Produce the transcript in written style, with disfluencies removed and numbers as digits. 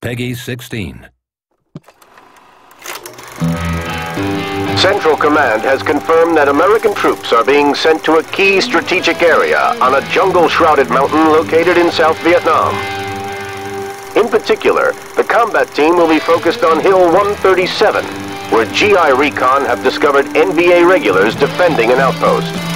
Peggy 16. Central Command has confirmed that American troops are being sent to a key strategic area on a jungle-shrouded mountain located in South Vietnam. In particular, the combat team will be focused on Hill 137, where GI Recon have discovered NBA regulars defending an outpost.